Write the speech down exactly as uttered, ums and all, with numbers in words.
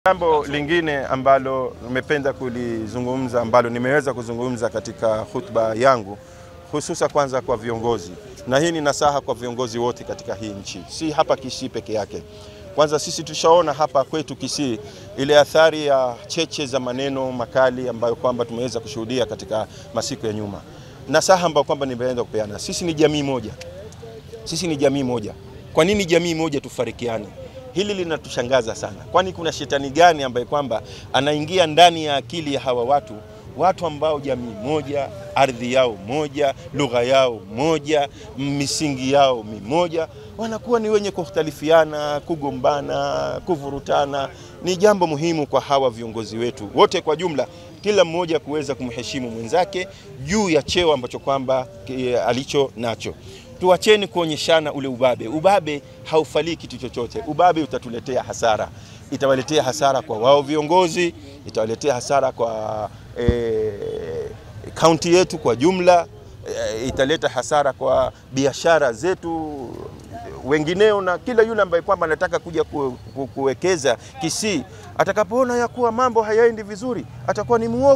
Jambo lingine ambalo nimependa kulizungumza ambalo nimeweza kuzungumza katika hotuba yangu, hususa kwanza kwa viongozi, na hii ni nasaha kwa viongozi wote katika hii nchi, si hapa Kisii peke yake. Kwanza sisi tushaona hapa kwetu Kisii ile athari ya cheche za maneno makali ambayo kwamba tumeweza kushuhudia katika masiku ya nyuma. Nasaha ambayo kwamba nimeenda kupeana, sisi ni jamii moja. Sisi ni jamii moja. Kwa nini jamii moja tufarikiane? Hili linatushangaza sana. Kwani kuna shetani gani ambaye kwamba anaingia ndani ya akili ya hawa watu, watu ambao jamii moja, ardhi yao moja, lugha yao moja, misingi yao mimoja, wanakuwa ni wenye kukhtalifiana, kugombana, kuvurutana. Ni jambo muhimu kwa hawa viongozi wetu wote kwa jumla, kila mmoja kuweza kumheshimu mwenzake juu ya cheo ambacho kwamba alicho nacho. Tuacheni kuonyeshana ule ubabe. Ubabe haufalii kitu chochote. Ubabe utatuletea hasara. Itawaletea hasara kwa wao viongozi, itawaletea hasara kwa kaunti e, yetu kwa jumla, e, italeta hasara kwa biashara zetu wengineo, na kila yule ambaye kwamba anataka kuja ku, ku, kuwekeza Kisii, atakapoona ya kuwa mambo hayaendi vizuri, atakuwa ni muoga.